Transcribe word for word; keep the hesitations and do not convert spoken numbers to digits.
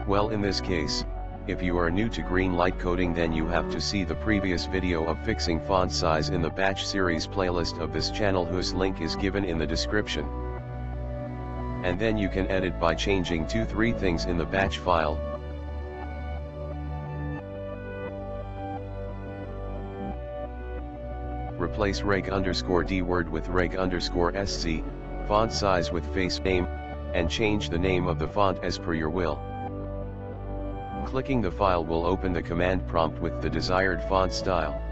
Well, in this case, if you are new to green light coding, then you have to see the previous video of fixing font size in the batch series playlist of this channel, whose link is given in the description. And then you can edit by changing two three things in the batch file. Replace reg underscore d word with reg underscore sc, font size with face name, and change the name of the font as per your will. Clicking the file will open the command prompt with the desired font style.